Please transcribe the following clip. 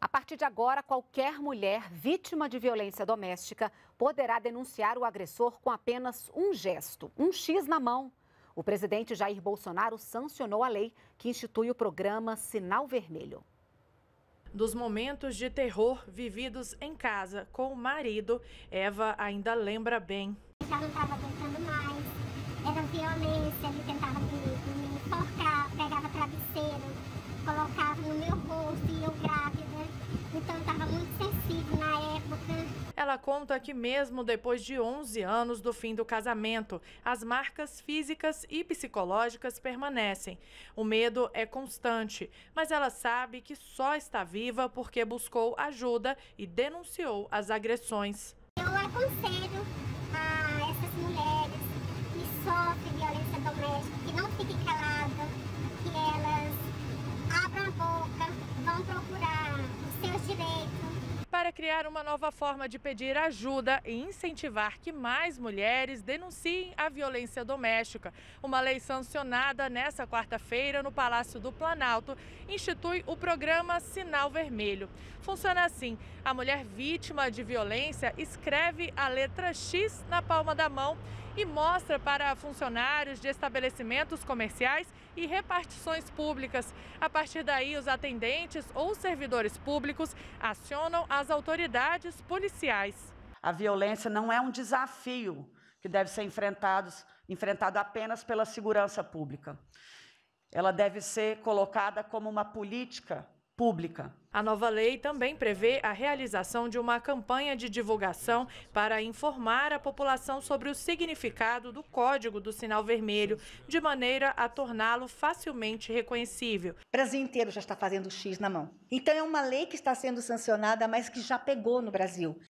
A partir de agora, qualquer mulher vítima de violência doméstica poderá denunciar o agressor com apenas um gesto, um X na mão. O presidente Jair Bolsonaro sancionou a lei que institui o programa Sinal Vermelho. Dos momentos de terror vividos em casa com o marido, Eva ainda lembra bem. Já não estava aguentando mais, era violência, ele tentava me enforcar, pegava travesseiro, colocava no meu rosto e eu grávida, então estava muito sensível na época. Ela conta que mesmo depois de 11 anos do fim do casamento, as marcas físicas e psicológicas permanecem. O medo é constante, mas ela sabe que só está viva porque buscou ajuda e denunciou as agressões. Eu aconselho a essas mulheres que sofrem violência doméstica, que não fiquem caladas, que elas abram a boca, vão procurar os seus direitos. Para criar uma nova forma de pedir ajuda e incentivar que mais mulheres denunciem a violência doméstica, uma lei sancionada nesta quarta-feira no Palácio do Planalto institui o programa Sinal Vermelho. Funciona assim: a mulher vítima de violência escreve a letra X na palma da mão e mostra para funcionários de estabelecimentos comerciais e repartições públicas. A partir daí, os atendentes ou servidores públicos acionam as autoridades policiais. A violência não é um desafio que deve ser enfrentado apenas pela segurança pública. Ela deve ser colocada como uma política pública. A nova lei também prevê a realização de uma campanha de divulgação para informar a população sobre o significado do código do sinal vermelho, de maneira a torná-lo facilmente reconhecível. O Brasil inteiro já está fazendo X na mão. Então é uma lei que está sendo sancionada, mas que já pegou no Brasil.